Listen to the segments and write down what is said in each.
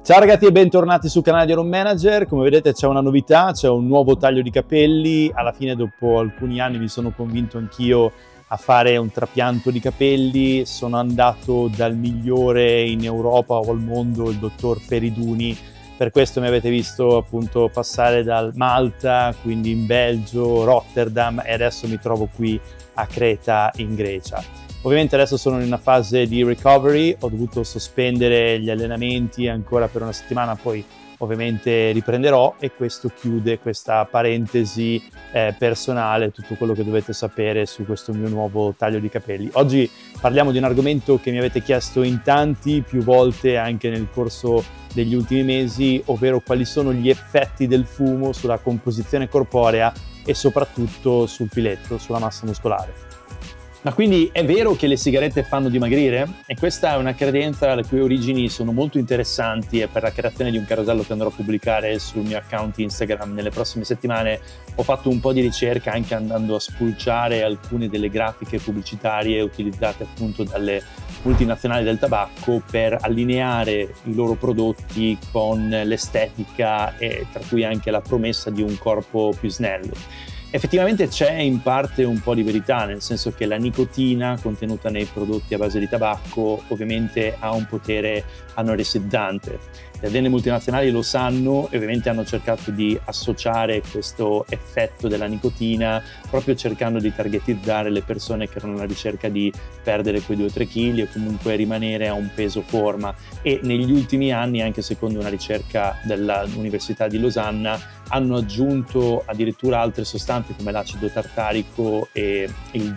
Ciao ragazzi e bentornati sul canale di Iron Manager. Come vedete c'è una novità, c'è un nuovo taglio di capelli. Alla fine, dopo alcuni anni, mi sono convinto anch'io a fare un trapianto di capelli. Sono andato dal migliore in Europa o al mondo, il dottor Feriduni. Per questo mi avete visto appunto passare dal Malta, quindi in Belgio, Rotterdam, e adesso mi trovo qui a Creta in Grecia. Ovviamente adesso sono in una fase di recovery, ho dovuto sospendere gli allenamenti ancora per una settimana, poi ovviamente riprenderò, e questo chiude questa parentesi personale, tutto quello che dovete sapere su questo mio nuovo taglio di capelli. Oggi parliamo di un argomento che mi avete chiesto in tanti, più volte anche nel corso degli ultimi mesi, ovvero quali sono gli effetti del fumo sulla composizione corporea e soprattutto sul filetto, sulla massa muscolare. Ma quindi è vero che le sigarette fanno dimagrire? E questa è una credenza le cui origini sono molto interessanti, e per la creazione di un carosello che andrò a pubblicare sul mio account Instagram nelle prossime settimane ho fatto un po' di ricerca, anche andando a spulciare alcune delle grafiche pubblicitarie utilizzate appunto dalle multinazionali del tabacco per allineare i loro prodotti con l'estetica e tra cui anche la promessa di un corpo più snello. Effettivamente c'è in parte un po' di verità, nel senso che la nicotina contenuta nei prodotti a base di tabacco ovviamente ha un potere anoressizzante. Le aziende multinazionali lo sanno e ovviamente hanno cercato di associare questo effetto della nicotina proprio cercando di targetizzare le persone che erano alla ricerca di perdere quei 2-3 kg o comunque rimanere a un peso forma, e negli ultimi anni, anche secondo una ricerca dell'Università di Losanna, hanno aggiunto addirittura altre sostanze come l'acido tartarico e il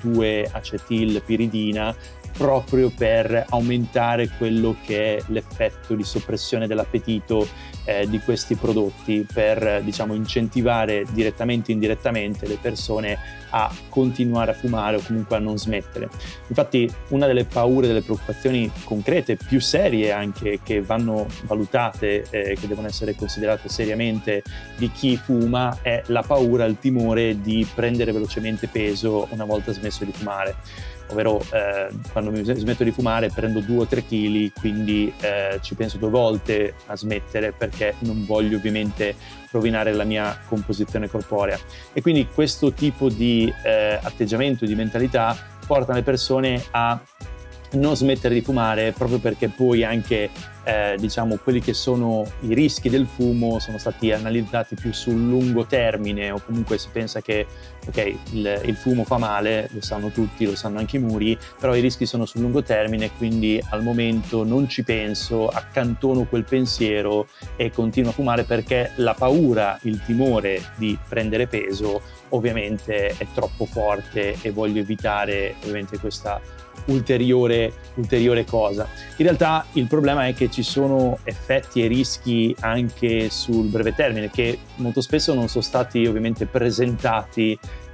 2-acetilpiridina proprio per aumentare quello che è l'effetto di soppressione dell'appetito di questi prodotti, per diciamo incentivare direttamente o indirettamente le persone a continuare a fumare o comunque a non smettere. Infatti una delle paure, delle preoccupazioni concrete, più serie anche, che vanno valutate, che devono essere considerate seriamente di chi fuma, è la paura, il timore di prendere velocemente peso una volta smesso di fumare. Ovvero quando mi smetto di fumare prendo 2 o 3 kg, quindi ci penso 2 volte a smettere, perché non voglio ovviamente rovinare la mia composizione corporea. E quindi questo tipo di atteggiamento, di mentalità, porta le persone a non smettere di fumare, proprio perché poi anche diciamo quelli che sono i rischi del fumo sono stati analizzati più sul lungo termine, o comunque si pensa che ok, il fumo fa male, lo sanno tutti, lo sanno anche i muri, però i rischi sono sul lungo termine, quindi al momento non ci penso, accantono quel pensiero e continuo a fumare, perché la paura, il timore di prendere peso ovviamente è troppo forte e voglio evitare ovviamente questa ulteriore cosa. In realtà il problema è che ci sono effetti e rischi anche sul breve termine, che molto spesso non sono stati ovviamente presentati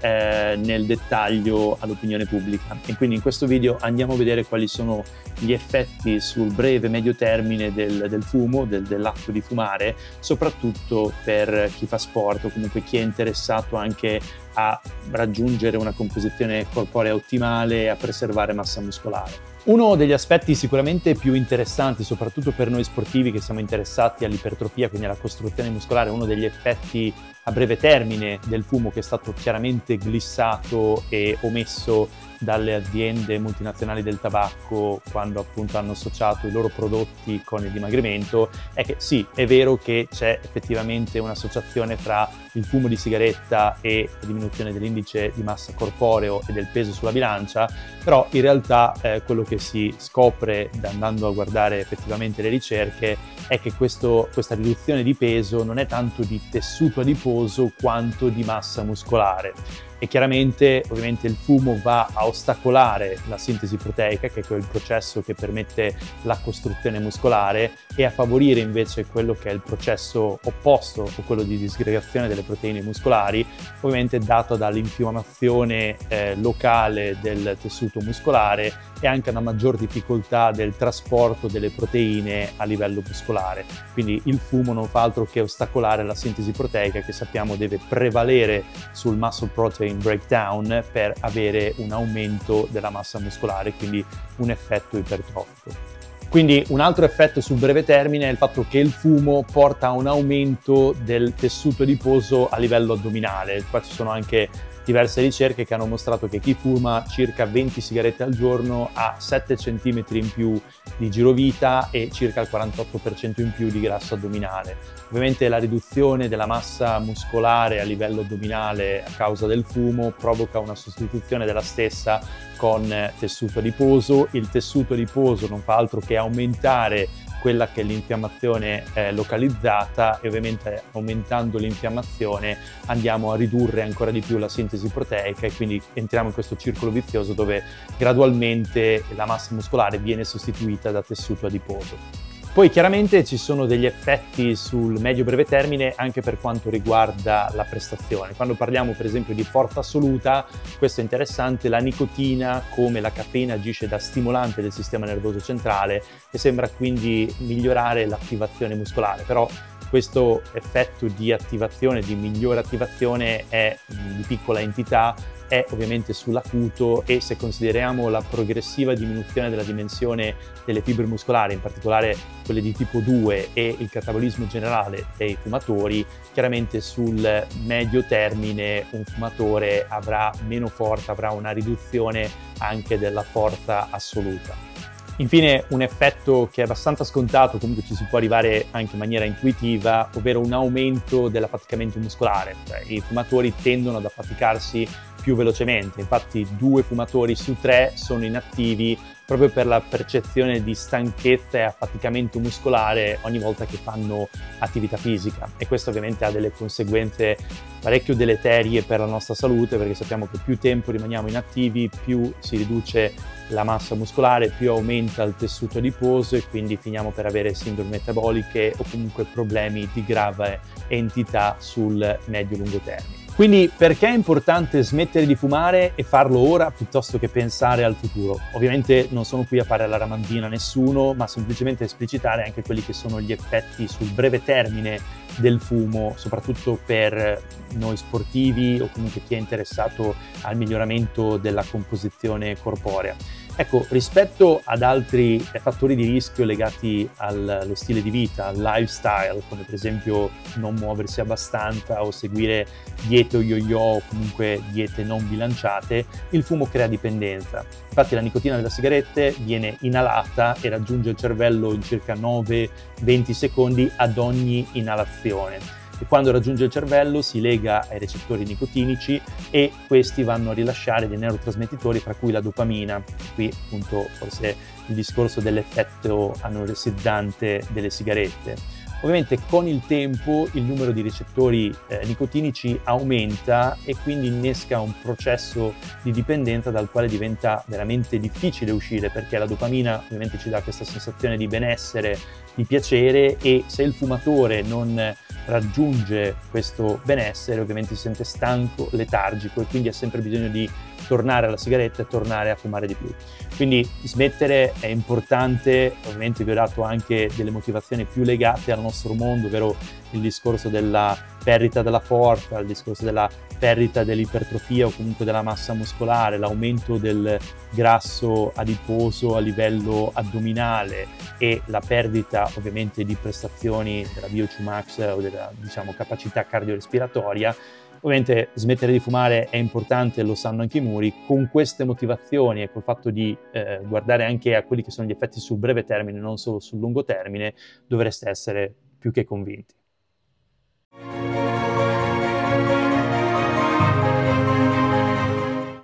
nel dettaglio all'opinione pubblica, e quindi in questo video andiamo a vedere quali sono gli effetti sul breve medio termine del fumo, dell'atto di fumare, soprattutto per chi fa sport o comunque chi è interessato anche a raggiungere una composizione corporea ottimale e a preservare massa muscolare. Uno degli aspetti sicuramente più interessanti, soprattutto per noi sportivi che siamo interessati all'ipertrofia, quindi alla costruzione muscolare, uno degli effetti a breve termine del fumo, che è stato chiaramente glissato e omesso dalle aziende multinazionali del tabacco quando appunto hanno associato i loro prodotti con il dimagrimento, è che sì, è vero che c'è effettivamente un'associazione tra il fumo di sigaretta e la diminuzione dell'indice di massa corporeo e del peso sulla bilancia, però in realtà quello che si scopre andando a guardare effettivamente le ricerche è che questa riduzione di peso non è tanto di tessuto adiposo quanto di massa muscolare. E chiaramente ovviamente il fumo va a ostacolare la sintesi proteica, che è quel processo che permette la costruzione muscolare, e a favorire invece quello che è il processo opposto, o quello di disgregazione delle proteine muscolari, ovviamente dato dall'infiammazione locale del tessuto muscolare e anche una maggior difficoltà del trasporto delle proteine a livello muscolare. Quindi il fumo non fa altro che ostacolare la sintesi proteica, che sappiamo deve prevalere sul muscle protein breakdown per avere un aumento della massa muscolare, quindi un effetto ipertrofico. Quindi un altro effetto sul breve termine è il fatto che il fumo porta a un aumento del tessuto adiposo a livello addominale. Qua ci sono anche diverse ricerche che hanno mostrato che chi fuma circa 20 sigarette al giorno ha 7 cm in più di girovita e circa il 48% in più di grasso addominale. Ovviamente la riduzione della massa muscolare a livello addominale a causa del fumo provoca una sostituzione della stessa con tessuto adiposo. Il tessuto adiposo non fa altro che aumentare quella che è l'infiammazione localizzata e ovviamente aumentando l'infiammazione andiamo a ridurre ancora di più la sintesi proteica e quindi entriamo in questo circolo vizioso dove gradualmente la massa muscolare viene sostituita da tessuto adiposo. Poi chiaramente ci sono degli effetti sul medio-breve termine anche per quanto riguarda la prestazione. Quando parliamo per esempio di forza assoluta, questo è interessante, la nicotina come la caffeina agisce da stimolante del sistema nervoso centrale e sembra quindi migliorare l'attivazione muscolare, però questo effetto di attivazione, di migliore attivazione è di piccola entità, è ovviamente sull'acuto e se consideriamo la progressiva diminuzione della dimensione delle fibre muscolari, in particolare quelle di tipo 2 e il catabolismo generale dei fumatori, chiaramente sul medio termine un fumatore avrà meno forza, avrà una riduzione anche della forza assoluta. Infine un effetto che è abbastanza scontato, comunque ci si può arrivare anche in maniera intuitiva, ovvero un aumento dell'affaticamento muscolare. Cioè, i fumatori tendono ad affaticarsi più velocemente, infatti 2 fumatori su 3 sono inattivi proprio per la percezione di stanchezza e affaticamento muscolare ogni volta che fanno attività fisica e questo ovviamente ha delle conseguenze parecchio deleterie per la nostra salute perché sappiamo che più tempo rimaniamo inattivi, più si riduce la massa muscolare, più aumenta il tessuto adiposo e quindi finiamo per avere sindrome metaboliche o comunque problemi di grave entità sul medio-lungo termine. Quindi perché è importante smettere di fumare e farlo ora piuttosto che pensare al futuro? Ovviamente non sono qui a fare la ramanzina a nessuno, ma semplicemente esplicitare anche quelli che sono gli effetti sul breve termine del fumo, soprattutto per noi sportivi o comunque chi è interessato al miglioramento della composizione corporea. Ecco, rispetto ad altri fattori di rischio legati allo stile di vita, al lifestyle, come per esempio non muoversi abbastanza o seguire diete o yo-yo o comunque diete non bilanciate, il fumo crea dipendenza. Infatti la nicotina delle sigarette viene inalata e raggiunge il cervello in circa 9-20 secondi ad ogni inalazione. E quando raggiunge il cervello si lega ai recettori nicotinici e questi vanno a rilasciare dei neurotrasmettitori fra cui la dopamina. Qui appunto forse il discorso dell'effetto anoressizzante delle sigarette. Ovviamente con il tempo il numero di recettori nicotinici aumenta e quindi innesca un processo di dipendenza dal quale diventa veramente difficile uscire perché la dopamina ovviamente ci dà questa sensazione di benessere, di piacere e se il fumatore non raggiunge questo benessere ovviamente si sente stanco, letargico e quindi ha sempre bisogno di tornare alla sigaretta e tornare a fumare di più. Quindi smettere è importante, ovviamente vi ho dato anche delle motivazioni più legate al nostro mondo, ovvero il discorso della perdita della forza, il discorso della perdita dell'ipertrofia o comunque della massa muscolare, l'aumento del grasso adiposo a livello addominale e la perdita ovviamente di prestazioni della VO2 max o della capacità cardiorespiratoria. Ovviamente smettere di fumare è importante, lo sanno anche i muri, con queste motivazioni e col fatto di guardare anche a quelli che sono gli effetti sul breve termine, non solo sul lungo termine, dovreste essere più che convinti.